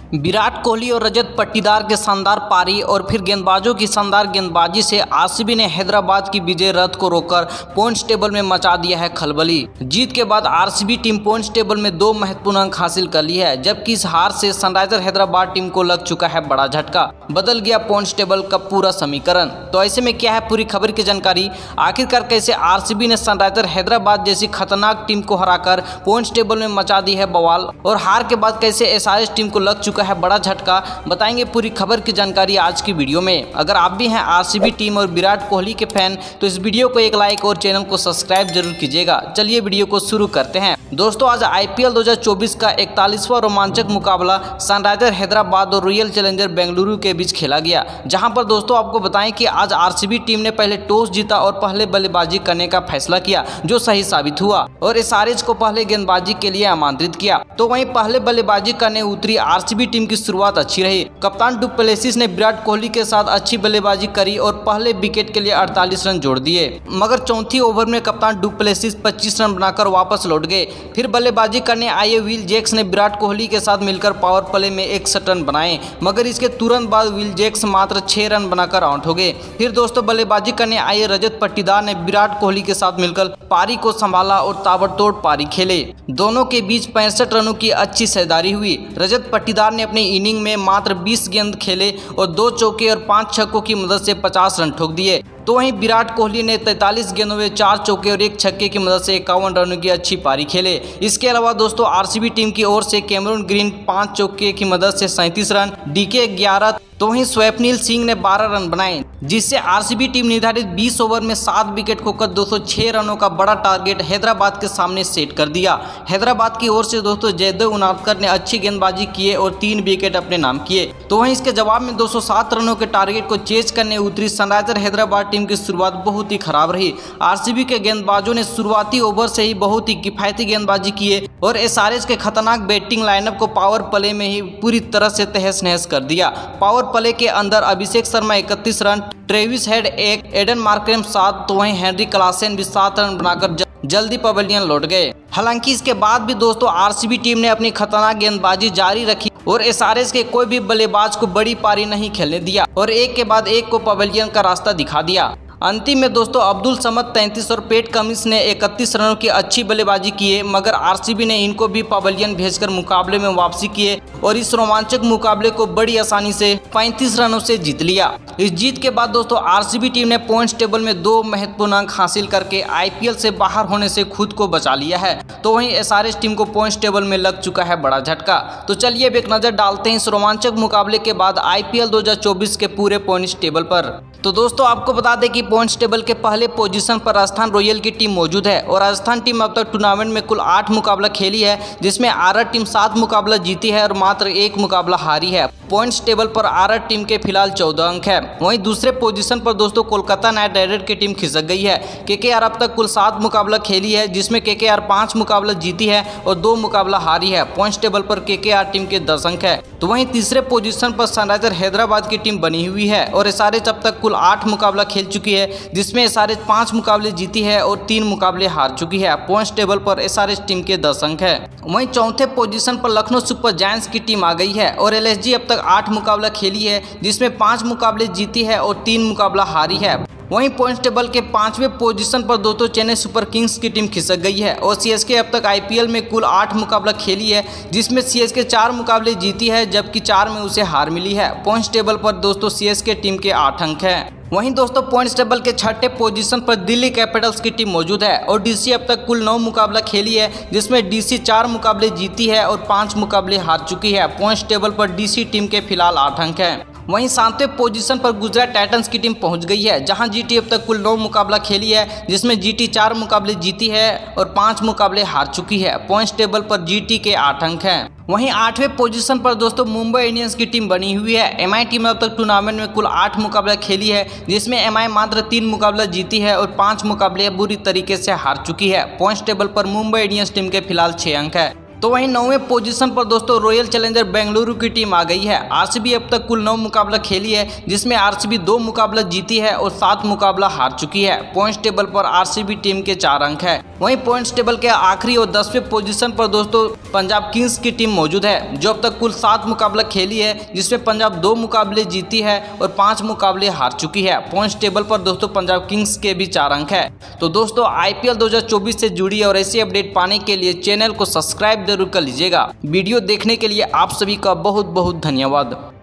विराट कोहली और रजत पाटीदार के शानदार पारी और फिर गेंदबाजों की शानदार गेंदबाजी से आरसीबी ने हैदराबाद की विजय रथ को रोककर पॉइंट्स टेबल में मचा दिया है खलबली। जीत के बाद आरसीबी टीम पॉइंट्स टेबल में 2 महत्वपूर्ण अंक हासिल कर ली है, जबकि इस हार से सनराइजर हैदराबाद टीम को लग चुका है बड़ा झटका। बदल गया पॉइंट्स टेबल का पूरा समीकरण। तो ऐसे में क्या है पूरी खबर की जानकारी, आखिरकार कैसे आरसीबी ने सनराइजर हैदराबाद जैसी खतरनाक टीम को हराकर पॉइंट्स टेबल में मचा दी है बवाल, और हार के बाद कैसे एसआरएच टीम को लग चुका है बड़ा झटका, बताएंगे पूरी खबर की जानकारी आज की वीडियो में। अगर आप भी हैं आरसीबी टीम और विराट कोहली के फैन तो इस वीडियो को एक लाइक और चैनल को सब्सक्राइब जरूर कीजिएगा। चलिए वीडियो को शुरू करते हैं। दोस्तों, आज आईपीएल 2024 का 41वां रोमांचक मुकाबला सनराइजर हैदराबाद और रॉयल चैलेंजर बेंगलुरु के बीच खेला गया, जहां पर दोस्तों आपको बताएं कि आज आरसीबी टीम ने पहले टॉस जीता और पहले बल्लेबाजी करने का फैसला किया, जो सही साबित हुआ, और एसआरएच को पहले गेंदबाजी के लिए आमंत्रित किया। तो वहीं पहले बल्लेबाजी करने उतरी आरसीबी टीम की शुरुआत अच्छी रही। कप्तान डु प्लेसिस ने विराट कोहली के साथ अच्छी बल्लेबाजी करी और पहले विकेट के लिए 48 रन जोड़ दिए, मगर चौथी ओवर में कप्तान डु प्लेसिस 25 रन बनाकर वापस लौट गए। फिर बल्लेबाजी करने आए विल जैक्स ने विराट कोहली के साथ मिलकर पावर प्ले में 61 रन बनाए, मगर इसके तुरंत बाद विल जैक्स मात्र 6 रन बनाकर आउट हो गए। फिर दोस्तों बल्लेबाजी करने आए रजत पाटीदार ने विराट कोहली के साथ मिलकर पारी को संभाला और ताबड़तोड़ पारी खेले। दोनों के बीच 65 रनों की अच्छी साझेदारी हुई। रजत पाटीदार ने अपनी इनिंग में मात्र 20 गेंद खेले और 2 चौके और 5 छक्कों की मदद से 50 रन ठोक दिए। तो वहीं विराट कोहली ने 43 गेंदों में 4 चौके और 1 छक्के की मदद से 51 रनों की अच्छी पारी खेले। इसके अलावा दोस्तों आरसीबी टीम की ओर से कैमरून ग्रीन 5 चौके की मदद से 37 रन, डीके 11, तो वहीं स्वप्निल सिंह ने 12 रन बनाए, जिससे आरसीबी टीम निर्धारित 20 ओवर में 7 विकेट खोकर 206 रनों का बड़ा टारगेट हैदराबाद के सामने सेट कर दिया। हैदराबाद की ओर से दोस्तों जयदेव उनादकर ने अच्छी गेंदबाजी किए और 3 विकेट अपने नाम किए। तो वहीं इसके जवाब में 207 रनों के टारगेट को चेज करने उतरी सनराइजर हैदराबाद टीम की शुरुआत बहुत ही खराब रही। आरसीबी के गेंदबाजों ने शुरुआती ओवर से ही बहुत ही किफायती गेंदबाजी किए और एसआरएच के खतरनाक बैटिंग लाइनअप को पावर प्ले में ही पूरी तरह से तहस नहस कर दिया। पावर प्ले के अंदर Abhishek Sharma 31 run, Travis Head 1, Aiden Markram 7, तो वहीं हेनरी क्लासेन भी 7 रन बनाकर जल्दी पवेलियन लौट गए। हालांकि इसके बाद भी दोस्तों आरसीबी टीम ने अपनी खतरनाक गेंदबाजी जारी रखी और एसआरएच के कोई भी बल्लेबाज को बड़ी पारी नहीं खेलने दिया और एक के बाद एक को पवेलियन का रास्ता दिखा दिया। अंतिम में दोस्तों अब्दुल समद 33 और पैट कमिंस ने 31 रनों की अच्छी बल्लेबाजी किए, मगर आरसीबी ने इनको भी पवेलियन भेजकर मुकाबले में वापसी किए और इस रोमांचक मुकाबले को बड़ी आसानी से 35 रनों से जीत लिया। इस जीत के बाद दोस्तों आरसीबी टीम ने पॉइंट्स टेबल में 2 महत्वपूर्ण अंक हासिल करके आईपीएल से बाहर होने से खुद को बचा लिया है। तो वहीं एसआरएच टीम को पॉइंट्स टेबल में लग चुका है बड़ा झटका। तो चलिए अब एक नजर डालते हैं इस रोमांचक मुकाबले के बाद आईपीएल 2024 के पूरे पॉइंट्स टेबल पर। तो दोस्तों आपको बता दें कि पॉइंट्स टेबल के पहले पोजीशन पर राजस्थान रॉयल की टीम मौजूद है और राजस्थान टीम अब तक टूर्नामेंट में कुल 8 मुकाबला खेली है, जिसमें आरआर टीम 7 मुकाबला जीती है और मात्र 1 मुकाबला हारी है। पॉइंट्स टेबल पर आरआर टीम के फिलहाल 14 अंक है। वहीं दूसरे पोजीशन पर दोस्तों कोलकाता नाइट राइडर की टीम खिसक गई है। केकेआर अब तक कुल 7 मुकाबला खेली है, जिसमें केकेआर 5 मुकाबला जीती है और 2 मुकाबला हारी है। पॉइंट्स टेबल पर केकेआर टीम के 10 अंक है। तो वहीं तीसरे पोजीशन पर सनराइजर हैदराबाद की टीम बनी हुई है और एसआरएच अब तक कुल 8 मुकाबला खेल चुकी है, जिसमें एसआरएच 5 मुकाबले जीती है और 3 मुकाबले हार चुकी है। पॉइंट्स टेबल पर एसआरएच टीम के 10 अंक है। वहीं चौथे पोजीशन पर लखनऊ सुपर जायंट्स की टीम आ गई है और एलएसजी अब तक 8 मुकाबला खेली है, जिसमें 5 मुकाबले जीती है और 3 मुकाबला हारी है। वहीं पॉइंट्स टेबल के 5वें पोजीशन पर दोस्तों चेन्नई सुपर किंग्स की टीम खिसक गई है और सीएसके अब तक आईपीएल में कुल 8 मुकाबला खेली है, जिसमें सीएसके 4 मुकाबले जीती है, जबकि 4 में उसे हार मिली है। पॉइंट्स टेबल पर दोस्तों सीएसके टीम के 8 अंक हैं। वहीं दोस्तों पॉइंट्स टेबल के 6ठे पोजीशन पर दिल्ली कैपिटल्स की टीम मौजूद है और डीसी अब तक कुल 9 मुकाबला खेली है, जिसमें डीसी 4 मुकाबले जीती है और 5 मुकाबले हार चुकी है। पॉइंट्स टेबल पर डीसी टीम के फिलहाल 8 अंक हैं। वहीं 7वें पोजीशन पर गुजरात टाइटंस की टीम पहुंच गई है, जहां जीटी अब तक कुल 9 मुकाबला खेली है, जिसमें जीटी 4 मुकाबले जीती है और 5 मुकाबले हार चुकी है। पॉइंट्स टेबल पर जीटी के 8 अंक हैं। वहीं 8वें पोजीशन पर दोस्तों मुंबई इंडियंस की टीम बनी हुई है। एमआई टीम अब तक टूर्नामेंट में कुल 8 मुकाबला खेली है, जिसमें एमआई मात्र 3 मुकाबला जीती है और 5 मुकाबले बुरी तरीके से हार चुकी है। पॉइंट्स टेबल पर मुंबई इंडियंस टीम के फिलहाल 6 अंक है। तो वहीं 9वें पोजीशन पर दोस्तों रॉयल चैलेंजर बेंगलुरु की टीम आ गई है। आरसीबी अब तक कुल 9 मुकाबला खेली है, जिसमें आरसीबी 2 मुकाबला जीती है और 7 मुकाबला हार चुकी है। पॉइंट्स टेबल पर आरसीबी टीम के 4 अंक है। वहीं पॉइंट्स टेबल के आखिरी और 10वें पोजीशन पर दोस्तों पंजाब किंग्स की टीम मौजूद है, जो अब तक कुल 7 मुकाबला खेली है, जिसमें पंजाब 2 मुकाबले जीती है और 5 मुकाबले हार चुकी है। पॉइंट्स टेबल पर दोस्तों पंजाब किंग्स के भी 4 अंक है। तो दोस्तों आईपीएल 2024 से जुड़ी और ऐसी अपडेट पाने के लिए चैनल को सब्सक्राइब जरूर कर लीजिएगा। वीडियो देखने के लिए आप सभी का बहुत बहुत धन्यवाद।